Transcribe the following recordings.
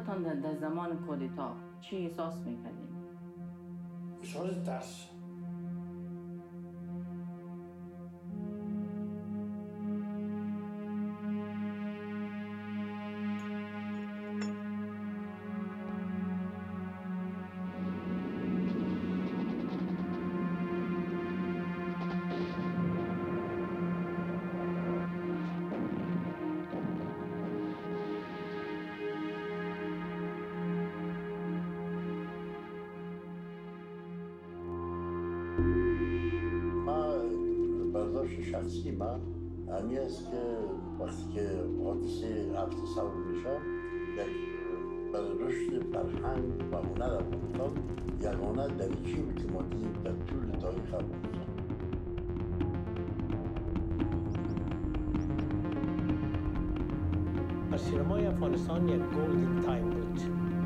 خودتان در زمان کودتا چی احساس میکردین؟ احساس ترس. برداشت شخصی من همی است که وقتی که حادثه 7 سال میشه یک برای رشد فرهنگ و هنر افغانستان یگانه دریچه‌ای بود که ما دیدیم در طول تاریخ افغانستان. در سینمای افغانستان یک گلدن تایم بود.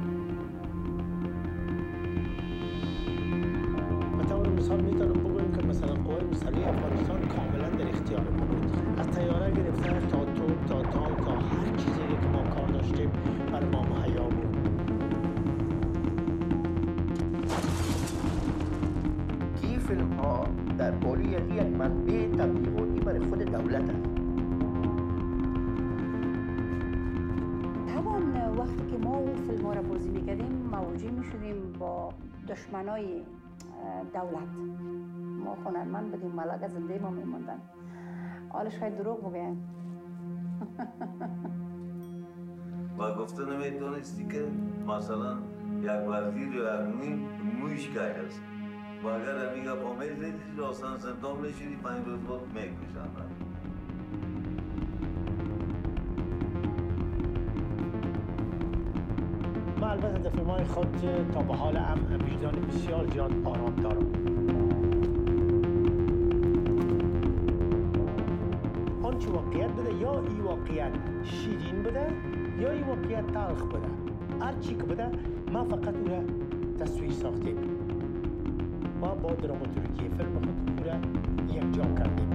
به طور مثال میتونم بگویم که مثلا قوای مسلح افغانستان کاملا در اختیار ما بود. از طیاره گرفته تا توپ تا تانک تا هر چیزی که ما کار داشتیم بر ما مهیا بود. این فیلم ها در قولی یک منبع تبلیغاتی برای خود دولت است. طبعا وقتی که ما اون فیلم ها را بازی میکردیم مواجه میشدیم با دشمنای دولت. ما هنرمند بودیم، ملک زنده ما میموندن. حالش خیلی دروغ بگیم. و گفته نمیتونستی که مثلا یک وزیر یا یک مویش که هست و اگر میگه با میزیدی راستان زندان میشیدی 5 روز بود میکشن. من البته در فیلم‌های خود تا به حال وجدان بسیار زیاد آرام دارم. آنچه واقعیت بوده یا این واقعیت شیرین بوده یا این واقعیت تلخ بوده. هر چی که بوده ما فقط او را تصویر ساختیم و با دراماتورگی فیلم خود او را یک جا کردیم.